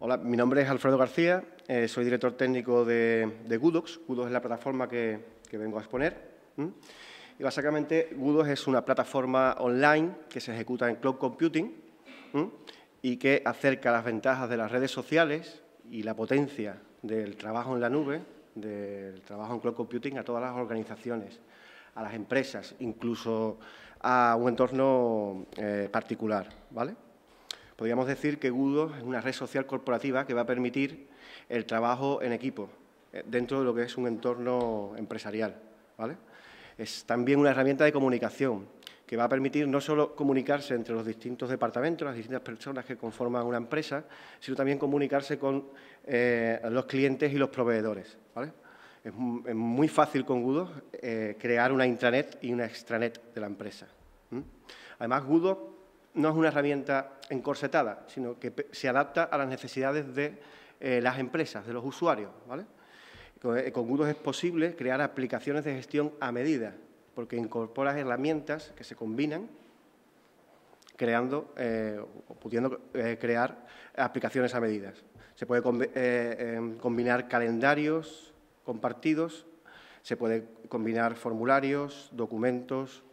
Hola, mi nombre es Alfredo García, soy director técnico de Gudox. Gudox es la plataforma que vengo a exponer. Y básicamente Gudox es una plataforma online que se ejecuta en cloud computing y que acerca las ventajas de las redes sociales y la potencia del trabajo en la nube, del trabajo en cloud computing a todas las organizaciones, a las empresas, incluso a un entorno particular, ¿vale? Podríamos decir que Gudox es una red social corporativa que va a permitir el trabajo en equipo dentro de lo que es un entorno empresarial, ¿vale? Es también una herramienta de comunicación que va a permitir no solo comunicarse entre los distintos departamentos, las distintas personas que conforman una empresa, sino también comunicarse con los clientes y los proveedores, ¿vale? Es muy fácil con Gudox crear una intranet y una extranet de la empresa. Además, Gudox no es una herramienta encorsetada, sino que se adapta a las necesidades de las empresas, de los usuarios, ¿vale? Con Gudox es posible crear aplicaciones de gestión a medida, porque incorpora herramientas que se combinan creando o pudiendo crear aplicaciones a medida. Se puede combinar calendarios compartidos, se puede combinar formularios, documentos.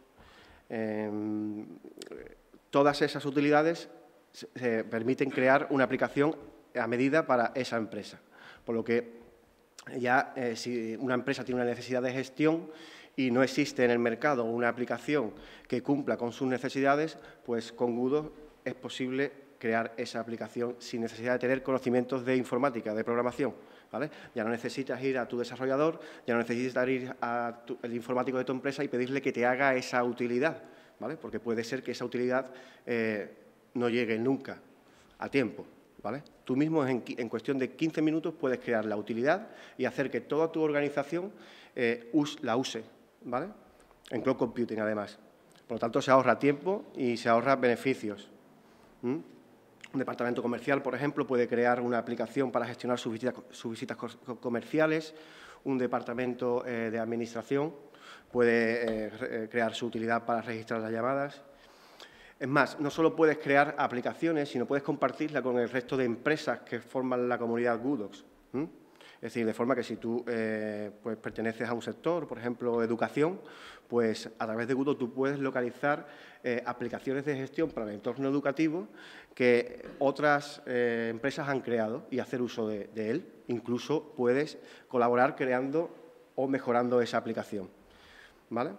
Todas esas utilidades permiten crear una aplicación a medida para esa empresa. Por lo que ya si una empresa tiene una necesidad de gestión y no existe en el mercado una aplicación que cumpla con sus necesidades, pues con Gudox es posible crear esa aplicación sin necesidad de tener conocimientos de informática, de programación, ¿vale? Ya no necesitas ir a tu desarrollador, ya no necesitas ir al informático de tu empresa y pedirle que te haga esa utilidad, ¿vale? Porque puede ser que esa utilidad no llegue nunca a tiempo, ¿vale? Tú mismo en cuestión de 15 minutos puedes crear la utilidad y hacer que toda tu organización la use, ¿vale? En cloud computing, además. Por lo tanto, se ahorra tiempo y se ahorra beneficios. Un departamento comercial, por ejemplo, puede crear una aplicación para gestionar sus visitas comerciales. Un departamento de administración puede crear su utilidad para registrar las llamadas. Es más, no solo puedes crear aplicaciones, sino puedes compartirla con el resto de empresas que forman la comunidad Gudox. Es decir, de forma que si tú pues perteneces a un sector, por ejemplo, educación, pues a través de Gudox tú puedes localizar aplicaciones de gestión para el entorno educativo que otras empresas han creado y hacer uso de él. Incluso puedes colaborar creando o mejorando esa aplicación, ¿vale?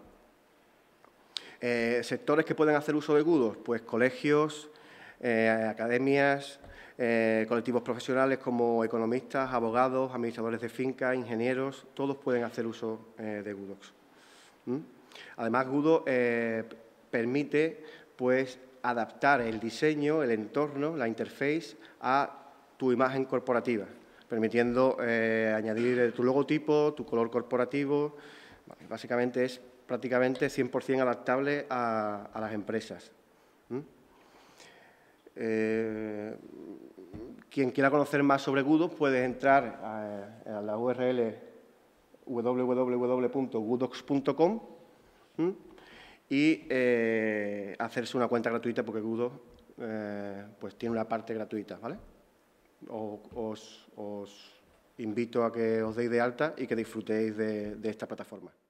Sectores que pueden hacer uso de Gudox, pues colegios, academias, colectivos profesionales como economistas, abogados, administradores de fincas, ingenieros, todos pueden hacer uso de Gudox. Además, Gudox permite pues, adaptar el diseño, el entorno, la interface a tu imagen corporativa, permitiendo añadir tu logotipo, tu color corporativo. Básicamente es prácticamente 100% adaptable a las empresas. Quien quiera conocer más sobre Gudox puede entrar a la URL www.gudox.com y hacerse una cuenta gratuita porque Gudox pues tiene una parte gratuita, ¿vale? Os invito a que os deis de alta y que disfrutéis de esta plataforma.